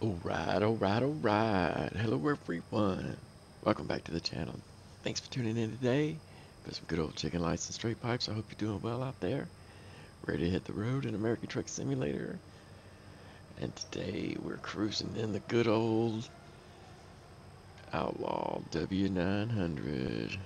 Alright. Hello everyone. Welcome back to the channel. Thanks for tuning in today. Got some good old chicken lights and straight pipes. I hope you're doing well out there. Ready to hit the road in American Truck Simulator. And today we're cruising in the good old Outlaw W900.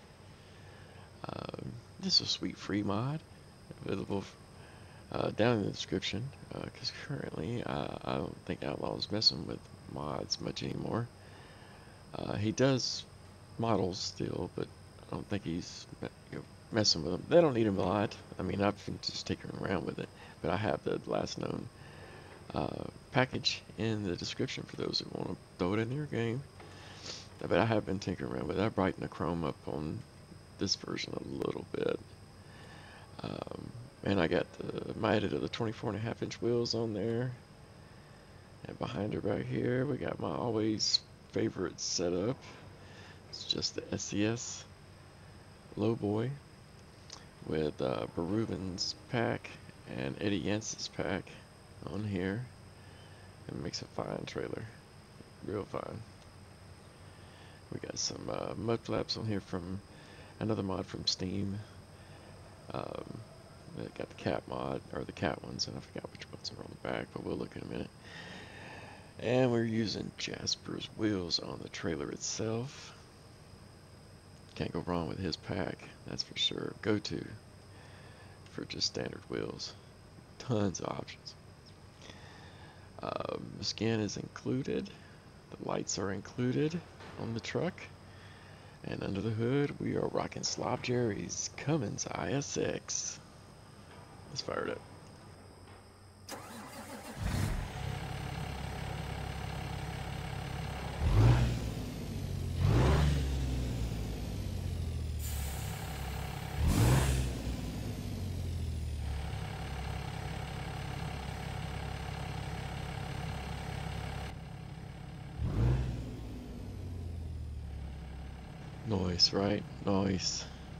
This is a sweet free mod available down in the description. Because currently I don't think Outlaw is messing with mods much anymore. He does models still, but I don't think he's messing with them. They don't need him a lot. I mean, I've been just tinkering around with it, but I have the last known package in the description for those who want to throw it in their game. But I have been tinkering around with it. I brightened the chrome up on this version a little bit. And I got my edit of the 24.5-inch wheels on there. And behind it right here, we got my always favorite setup. It's just the SCS Lowboy with Berubin's pack and Eddie Jensen's pack on here. It makes a fine trailer, real fine. We got some mud flaps on here from another mod from Steam. Got the cat mod, or the cat ones, and I forgot which ones are on the back, but we'll look in a minute. And we're using Jasper's wheels on the trailer itself. Can't go wrong with his pack, that's for sure. Go-to for just standard wheels. Tons of options. The skin is included. The lights are included on the truck. And under the hood, we are rocking Slob Jerry's Cummins ISX. Let's fire it up. Nice, right? Nice.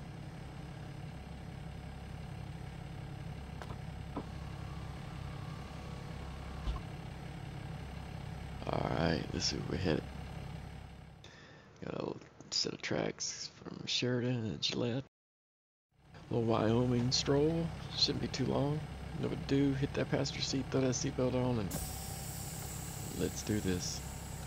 Alright, this is where we hit. Got a little set of tracks from Sheridan and Gillette. Little Wyoming stroll. Shouldn't be too long. No what to do. Hit that passenger seat, throw that seatbelt on, and let's do this.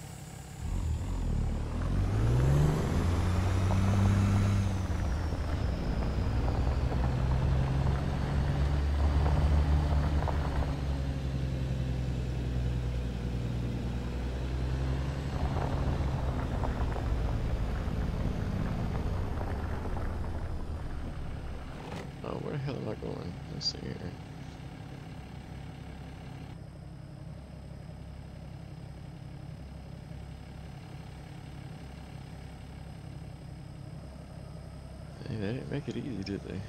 Oh, where the hell am I going? Let's see here. Hey, they didn't make it easy, did they?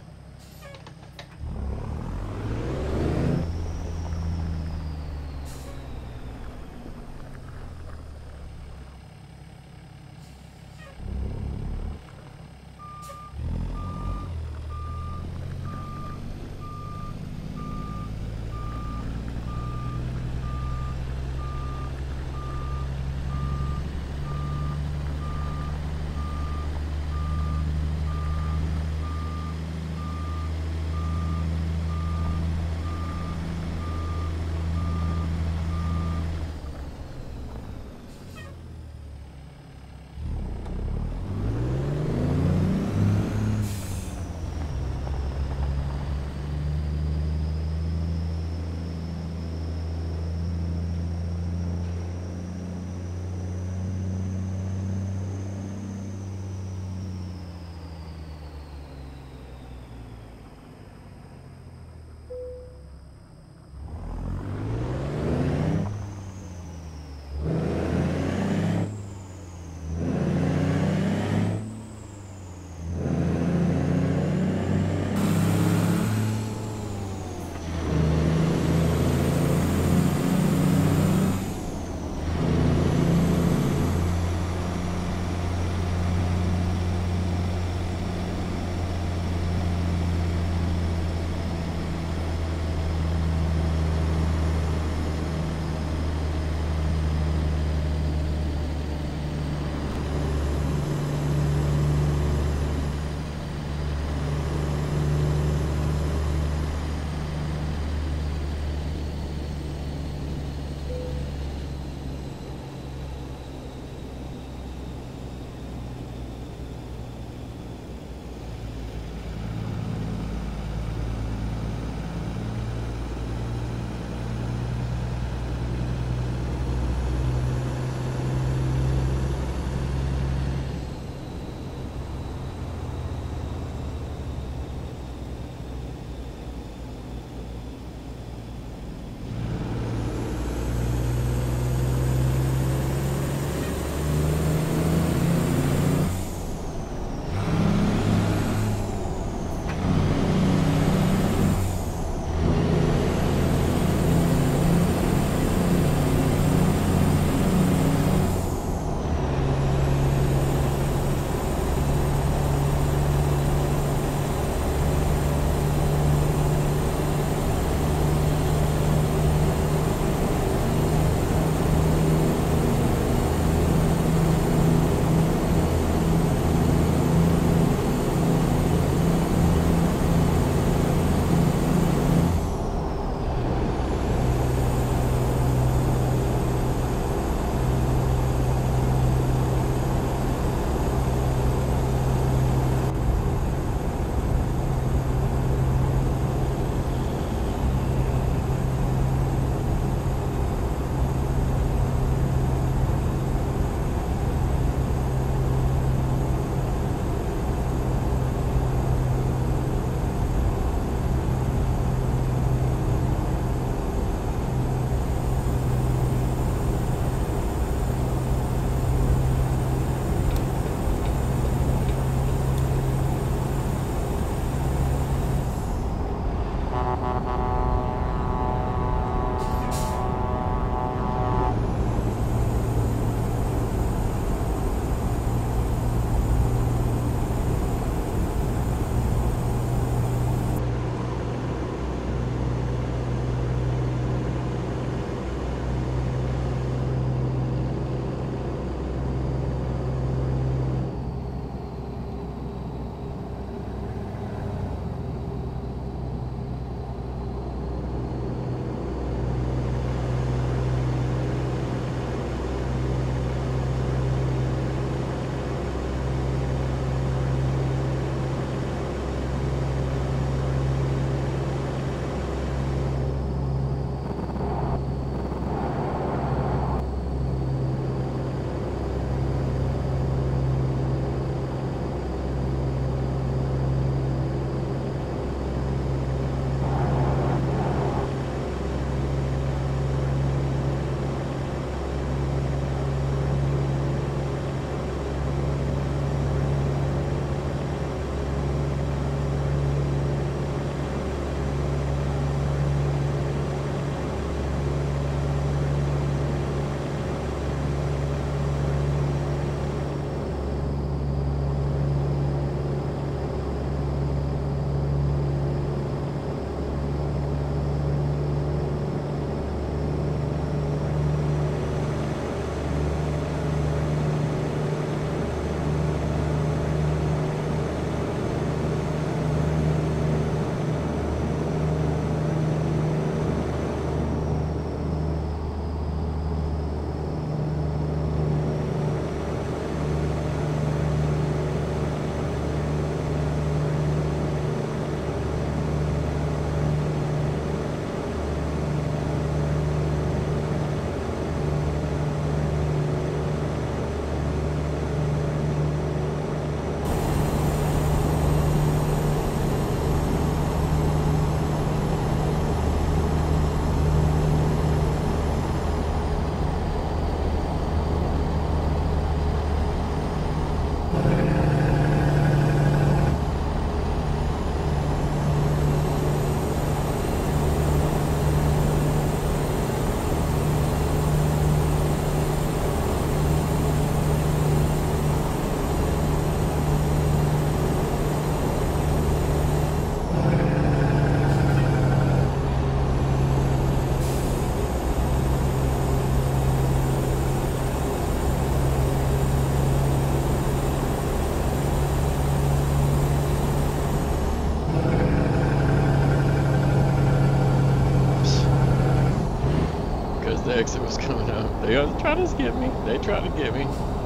Because the exit was coming up. They was trying to get me. They tried to get me.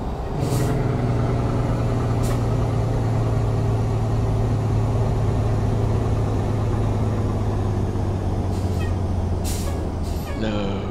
No.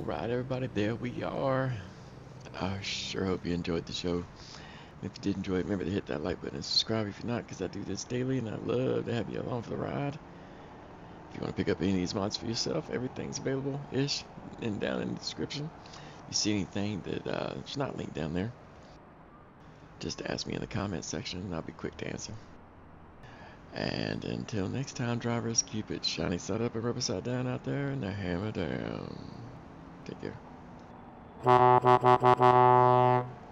Alright, everybody, there we are. I sure hope you enjoyed the show. If you did enjoy it, remember to hit that like button and subscribe if you're not, because I do this daily and I love to have you along for the ride. If you want to pick up any of these mods for yourself, everything's available-ish and down in the description. If you see anything that is not linked down there, just ask me in the comment section and I'll be quick to answer. And until next time, drivers, keep it shiny side up and rubber side down out there and the hammer down. Take care.